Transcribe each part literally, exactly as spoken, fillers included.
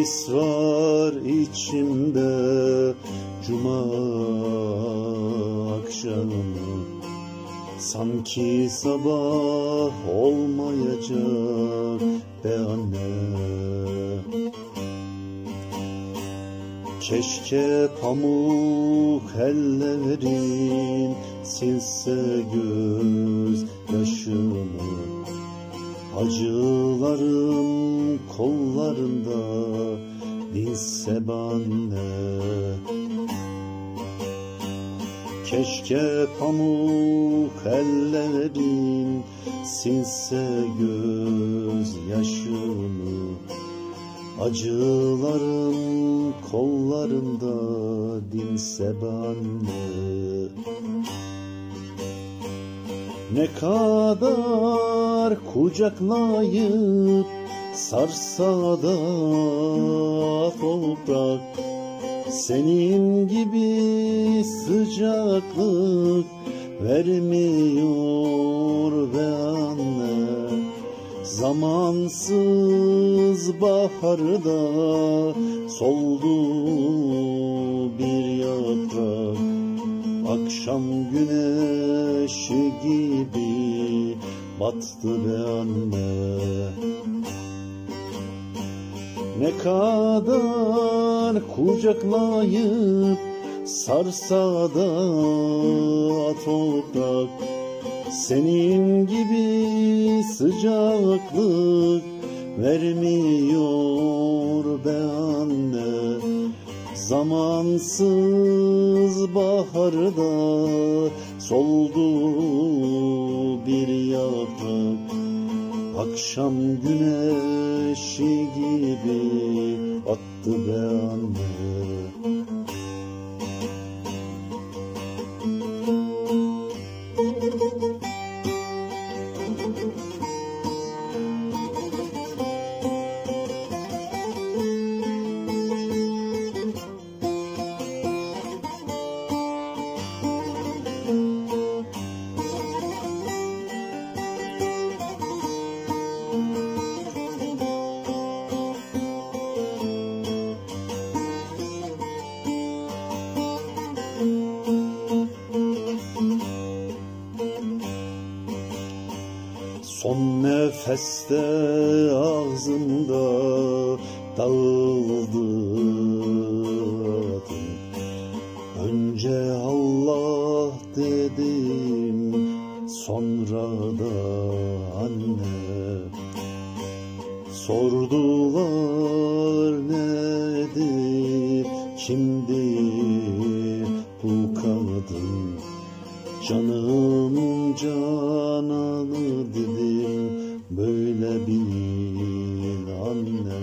his var içimde, cuma akşamı sanki sabah olmayacak be anne. Keşke pamuk ellerin silse göz yaşımı, acılarım kollarında dinse be anne. Keşke pamuk ellerin silse göz yaşımı, acılarım kollarında dinse be anne. Ne kadar kucaklayıp sarsa da toprak, senin gibi sıcaklık vermiyor be anne. Zamansız baharda soldu bir yaprak, akşam güneşi gibi battı be anne. Ne kadar kucaklayıp sarsa da toprak, senin gibi sıcaklık vermiyor be anne. Zamansız baharda soldu bir yaprak, akşam güneşi gibi attı be anne. Son nefeste ağzımda dağıldı adım. Önce Allah dedim, sonra da anne. Sordular nedir, kimdir bu kadın? Canımın cananı dedim, böyle bil anne.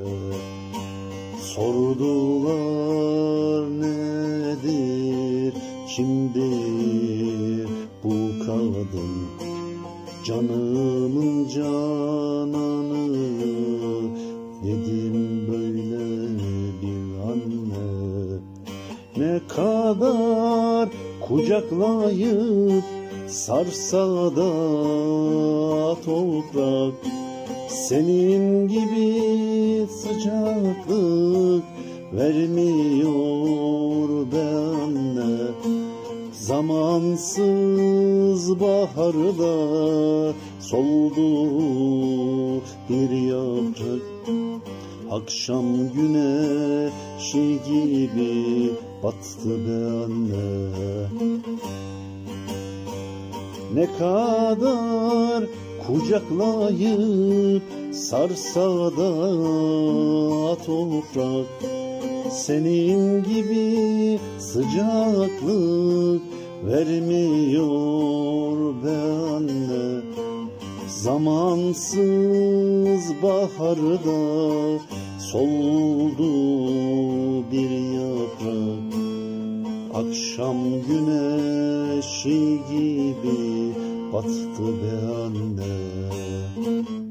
Sordular nedir, kimdir bu kadın? Canımın cananı dedim, böyle bil anne. Ne kadar kucaklayıp sarsa da toprak, senin gibi sıcaklık vermiyor be anne. Zamansız baharda soldu bir yaprak, akşam güneşi gibi battı be anne. Ne kadar kucaklayıp sarsa da toprak, senin gibi sıcaklık vermiyor be anne. Zamansız baharda soldu bir yaprak, akşam güneşi gibi battı be anne.